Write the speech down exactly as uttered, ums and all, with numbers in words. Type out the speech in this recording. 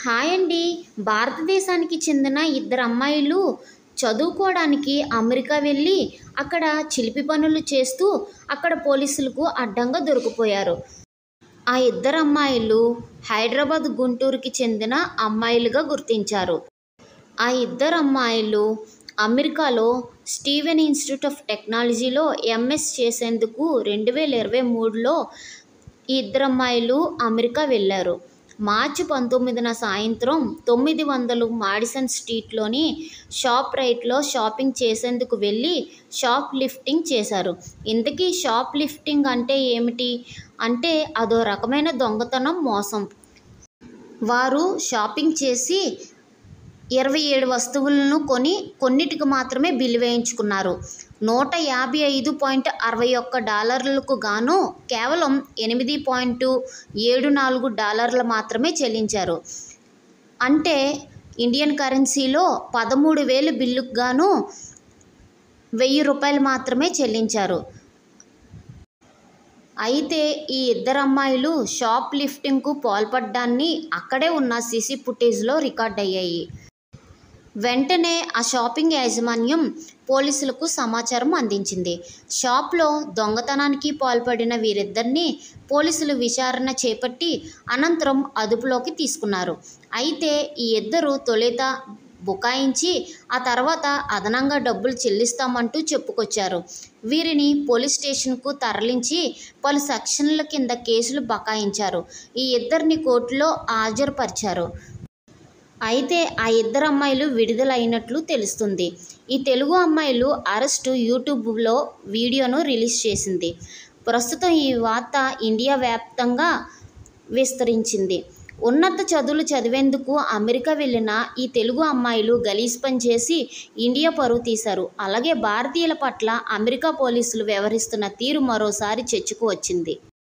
Hi అండి. భారతదేశానికి చెందిన ఇద్దరు అమ్మాయిలు చదువుకోవడానికి అమెరికా వెళ్ళి అక్కడ చిలిపి పనులు చేస్తూ అక్కడ పోలీసులకు అడ్డంగా దొరికిపోయారు. ఆ ఇద్దరు అమ్మాయిలు హైదరాబాద్, గుంటూరుకి చెందిన అమ్మాయిలుగా గుర్తించారు. ఆ ఇద్దరు అమ్మాయిలు అమెరికాలో స్టీవెన్ ఇన్స్టిట్యూట్ ఆఫ్ టెక్నాలజీలో ఎంఎస్ చేసేందుకు రెండు వేల ఇరవై మూడులో ఈ ఇద్దరు అమ్మాయిలు అమెరికా వెళ్ళారు. మార్చి పంతొమ్మిదిన సాయంత్రం తొమ్మిది వందలు మాడిసన్ స్ట్రీట్లోని షాప్ రైట్లో షాపింగ్ చేసేందుకు వెళ్ళి షాప్ లిఫ్టింగ్ చేశారు. ఇంతకీ షాప్ లిఫ్టింగ్ అంటే ఏమిటి అంటే అదో రకమైన దొంగతనం, మోసం. వారు షాపింగ్ చేసి ఇరవై ఏడు వస్తువులను కొని కొన్నిటికి మాత్రమే బిల్లు వేయించుకున్నారు. నూట యాభై ఐదు పాయింట్ అరవై ఒక్క డాలర్లకు గాను కేవలం ఎనిమిది పాయింట్ ఏడు నాలుగు డాలర్లు మాత్రమే చెల్లించారు. అంటే ఇండియన్ కరెన్సీలో పదమూడు వేలు బిల్లుకు గాను వెయ్యి రూపాయలు మాత్రమే చెల్లించారు. అయితే ఈ ఇద్దరు అమ్మాయిలు షాప్ లిఫ్టింగ్కు పాల్పడ్డాన్ని అక్కడే ఉన్న సీసీ ఫుటేజ్లో రికార్డ్ అయ్యాయి. వెంటనే ఆ షాపింగ్ యాజమాన్యం పోలీసులకు సమాచారం అందించింది. షాప్లో దొంగతనానికి పాల్పడిన వీరిద్దరిని పోలీసులు విచారణ చేపట్టి అనంతరం అదుపులోకి తీసుకున్నారు. అయితే ఈ ఇద్దరు తొలుత బుకాయించి ఆ తర్వాత అదనంగా డబ్బులు చెల్లిస్తామంటూ చెప్పుకొచ్చారు. వీరిని పోలీస్ స్టేషన్కు తరలించి పలు సెక్షన్ల కింద కేసులు బకాయించారు. ఈ ఇద్దరిని కోర్టులో హాజరుపరిచారు. అయితే ఆ ఇద్దరు అమ్మాయిలు విడుదలైనట్లు తెలుస్తుంది. ఈ తెలుగు అమ్మాయిలు అరెస్టు యూట్యూబ్లో వీడియోను రిలీజ్ చేసింది. ప్రస్తుతం ఈ వార్త ఇండియా వ్యాప్తంగా విస్తరించింది. ఉన్నత చదువులు చదివేందుకు అమెరికా వెళ్ళిన ఈ తెలుగు అమ్మాయిలు గలీజ్ పని చేసి ఇండియా పరువు తీశారు. అలాగే భారతీయుల పట్ల అమెరికా పోలీసులు వ్యవహరిస్తున్న తీరు మరోసారి చర్చకు వచ్చింది.